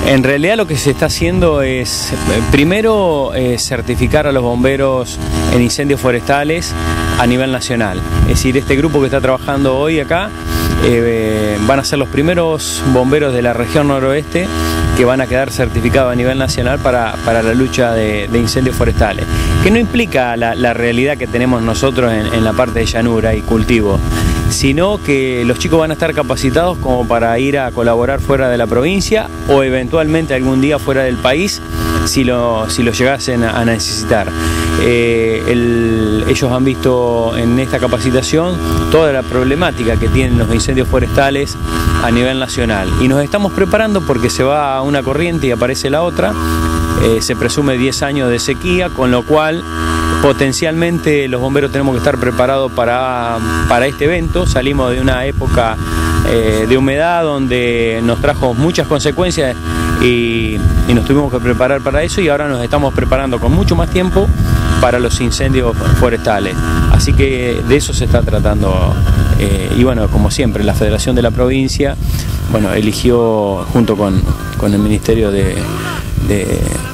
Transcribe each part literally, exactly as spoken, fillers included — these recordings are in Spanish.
En realidad lo que se está haciendo es, primero, eh, certificar a los bomberos en incendios forestales a nivel nacional. Es decir, este grupo que está trabajando hoy acá eh, van a ser los primeros bomberos de la región noroeste que van a quedar certificados a nivel nacional para, para la lucha de, de incendios forestales, que no implica la, la realidad que tenemos nosotros en, en la parte de llanura y cultivo, sino que los chicos van a estar capacitados como para ir a colaborar fuera de la provincia o eventualmente algún día fuera del país si lo, si lo llegasen a necesitar. Eh, el, ellos han visto en esta capacitación toda la problemática que tienen los incendios forestales a nivel nacional y nos estamos preparando porque se va una corriente y aparece la otra. Eh, se presume diez años de sequía, con lo cual potencialmente los bomberos tenemos que estar preparados para, para este evento. Salimos de una época eh, de humedad donde nos trajo muchas consecuencias y, y nos tuvimos que preparar para eso, y ahora nos estamos preparando con mucho más tiempo para los incendios forestales. Así que de eso se está tratando. Eh, y bueno, como siempre, la Federación de la Provincia, bueno, eligió junto con, con el Ministerio de... de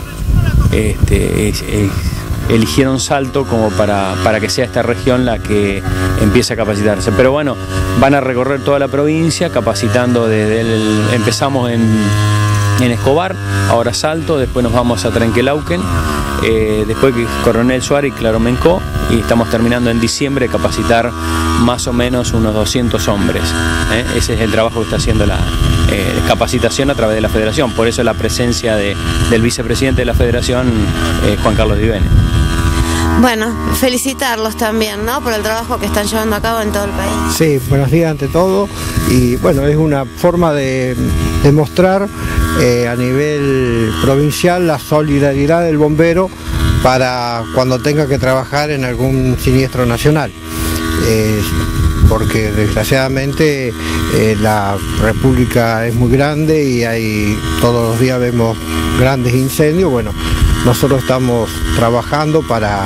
este, es, es, eligieron Salto como para, para que sea esta región la que empiece a capacitarse. Pero bueno, van a recorrer toda la provincia capacitando desde el... Empezamos en, en Escobar, ahora Salto, después nos vamos a Trenquelauquen, eh, después Coronel Suárez y Claromencó, y estamos terminando en diciembre de capacitar más o menos unos doscientos hombres. ¿eh? Ese es el trabajo que está haciendo la eh, capacitación a través de la Federación, por eso la presencia de, del vicepresidente de la Federación, eh, Juan Carlos Divene. Bueno, felicitarlos también, ¿no?, por el trabajo que están llevando a cabo en todo el país. Sí, buenos días ante todo, y bueno, es una forma de demostrar eh, a nivel provincial la solidaridad del bombero para cuando tenga que trabajar en algún siniestro nacional. Eh, porque desgraciadamente eh, la República es muy grande y hay, todos los días vemos grandes incendios. Bueno, nosotros estamos trabajando para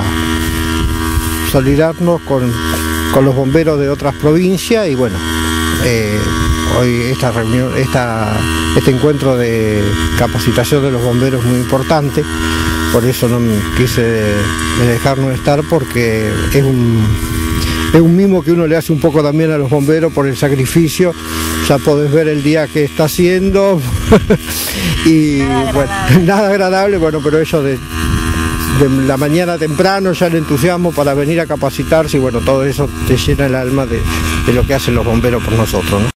solidarnos con, con los bomberos de otras provincias y bueno, eh, hoy esta reunión, esta, este encuentro de capacitación de los bomberos es muy importante, por eso no me quise dejarnos estar, porque es un, es un mimo que uno le hace un poco también a los bomberos por el sacrificio. Ya podés ver el día que está haciendo y nada bueno, agradable. nada agradable, bueno, pero eso de, de la mañana temprano, ya el entusiasmo para venir a capacitarse y bueno, todo eso te llena el alma de, de lo que hacen los bomberos por nosotros, ¿no?